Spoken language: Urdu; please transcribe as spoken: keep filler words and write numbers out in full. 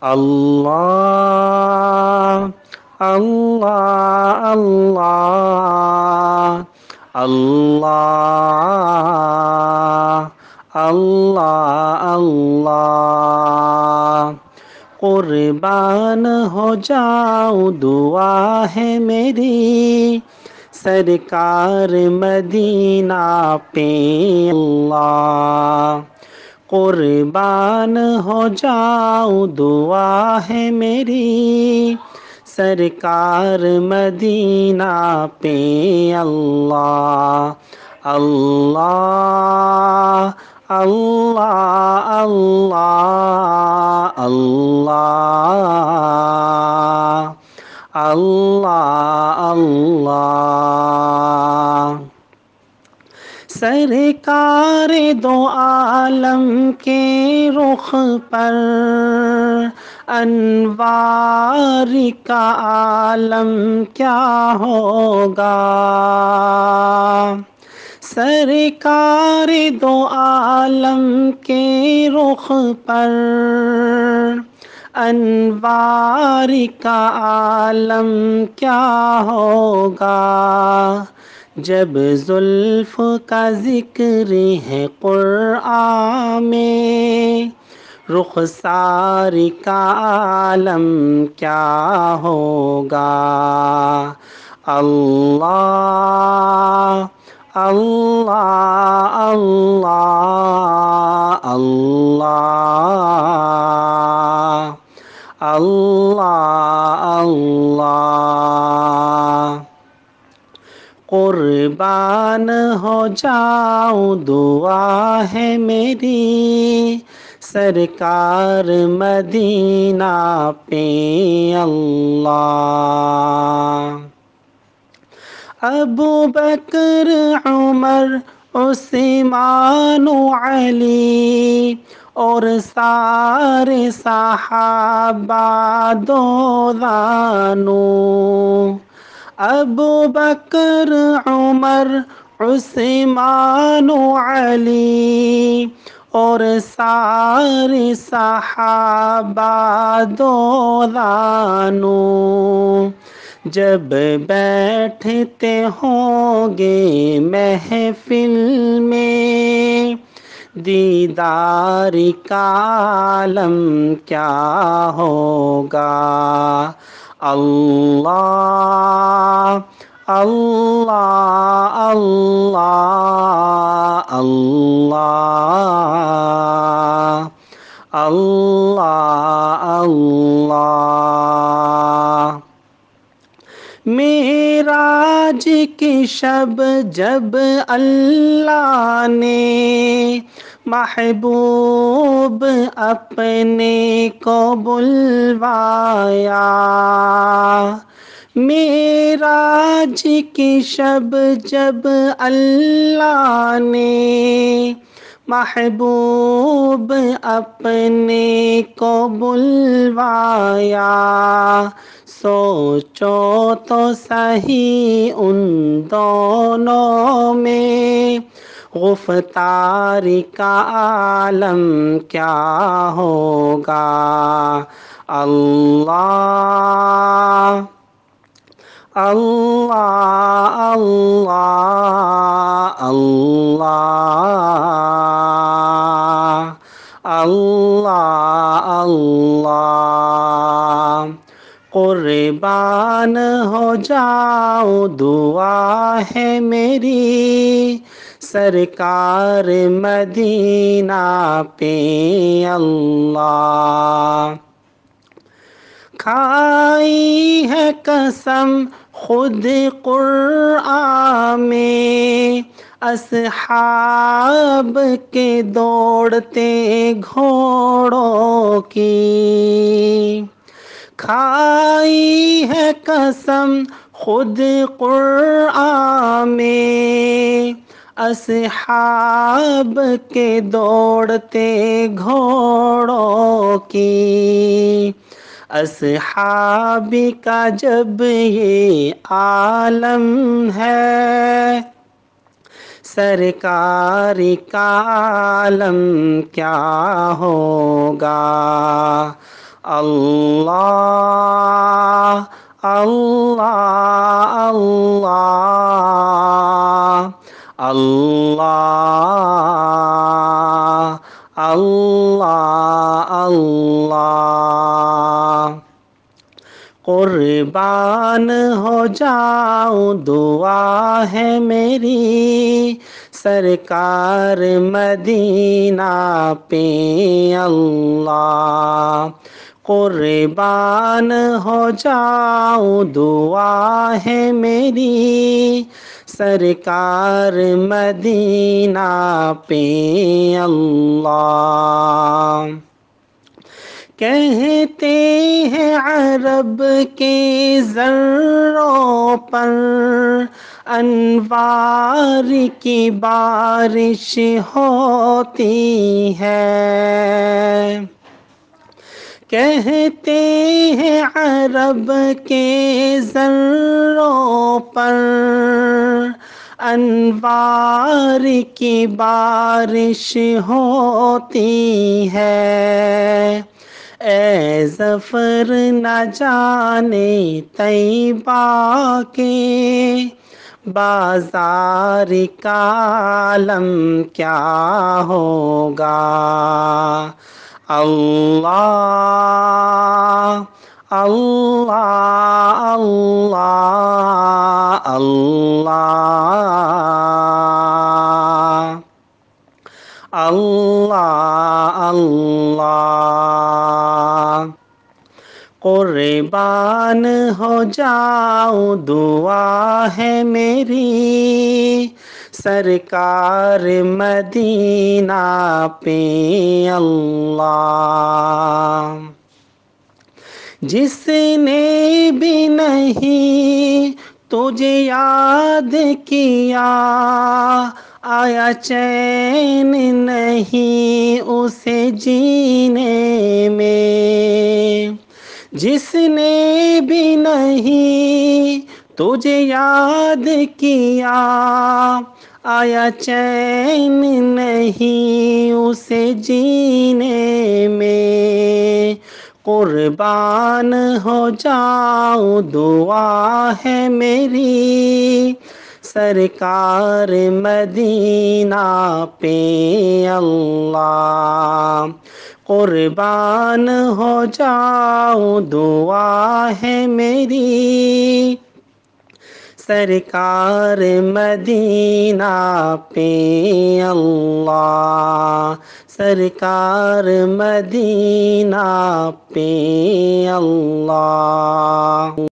اللہ اللہ اللہ اللہ اللہ اللہ قربان ہو جاؤں دعا ہے میری سرکار مدینہ پہ اللہ قربان ہو جاؤں دعا ہے میری سرکار مدینہ پہ اللہ اللہ اللہ اللہ اللہ اللہ اللہ سرکار دو عالم کے رخ پر انوار کا عالم کیا ہوگا سرکار دو عالم کے رخ پر انوار کا عالم کیا ہوگا جب زلف کا ذکر ہے قرآن میں رخسار کا عالم کیا ہوگا اللہ اللہ اللہ اللہ اللہ اللہ قربان ہو جاؤں دعا ہے میری سرکار مدینہ پہ اللہ ابو بکر عمر عثمان و علی اور سارے صحابہ دو دانوں ابو بکر عمر عثمان و علی اور سارے صحابہ دو دانوں جب بیٹھتے ہوں گے محفل میں دیدار کا عالم کیا ہوگا اللہ اللہ اللہ اللہ اللہ اللہ معراج کی شب جب اللہ نے محبوب اپنے کو بلوایا معراج کی شب جب اللہ نے محبوب اپنے کو بلوایا سوچو تو صحیح ان دونوں میں غفتار کا عالم کیا ہوگا اللہ اللہ اللہ اللہ اللہ اللہ قربان ہو جاؤ دعا ہے میری سرکار مدینہ پہ اللہ کھائی ہے قسم خود قرآن میں اصحاب کے دوڑتے گھوڑوں کی کھائی ہے قسم خود قرآن میں اصحاب کے دوڑتے گھوڑوں کی اصحابی کا جب یہ عالم ہے سرکاری کا عالم کیا ہوگا اللہ اللہ اللہ اللہ اللہ اللہ قربان ہو جاؤں دعا ہے میری سرکار مدینہ پہ اللہ قربان ہو جاؤں دعا ہے میری سرکار مدینہ پہ اللہ کہتے ہیں عرب کے ذروں پر انوار کی بارش ہوتی ہے کہتے ہیں عرب کے ذروں پر انوار کی بارش ہوتی ہے اے ظفر نہ جانے طیبہ کے بازار کا عالم کیا ہوگا اللہ اللہ اللہ اللہ اللہ اللہ قربان ہو جاؤں دعا ہے میری سرکار مدینہ پہ اللہ جس نے بھی نہیں تجھے یاد کیا آیا چین نہیں اسے جینے میں جس نے بھی نہیں تجھے یاد کیا آیا چین نہیں اسے جینے میں قربان ہو جاؤں دعا ہے میری سرکار مدینہ پہ اللہ قربان ہو جاؤں دعا ہے میری سرکار مدینہ پہ اللہ سرکار مدینہ پہ اللہ